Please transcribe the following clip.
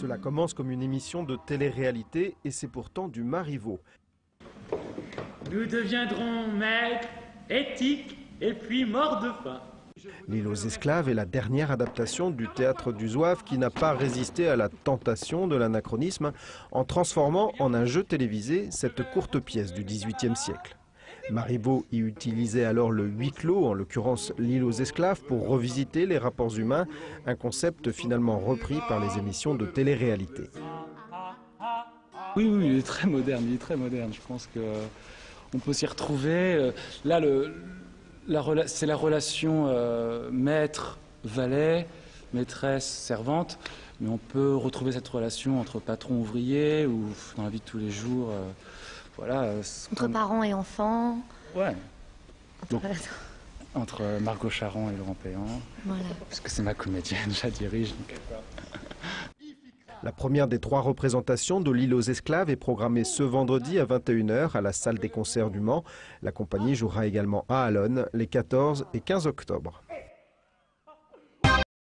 Cela commence comme une émission de télé-réalité et c'est pourtant du Marivaux. Nous deviendrons maîtres, éthiques et puis morts de faim. L'île aux esclaves est la dernière adaptation du théâtre du Zouave qui n'a pas résisté à la tentation de l'anachronisme en transformant en un jeu télévisé cette courte pièce du XVIIIe siècle. Marivaux y utilisait alors le huis clos, en l'occurrence l'île aux esclaves, pour revisiter les rapports humains, un concept finalement repris par les émissions de télé-réalité. Oui, il est très moderne, Je pense qu'on peut s'y retrouver. Là, c'est la relation maître-valet, maîtresse-servante, mais on peut retrouver cette relation entre patron-ouvrier ou dans la vie de tous les jours. Voilà, entre parents et enfants. Ouais. Entre Margot Charon et Laurent Péan. Voilà. Parce que c'est ma comédienne, je la dirige. La première des 3 représentations de l'île aux esclaves est programmée ce vendredi à 21 h à la salle des concerts du Mans. La compagnie jouera également à Allonne les 14 et 15 octobre.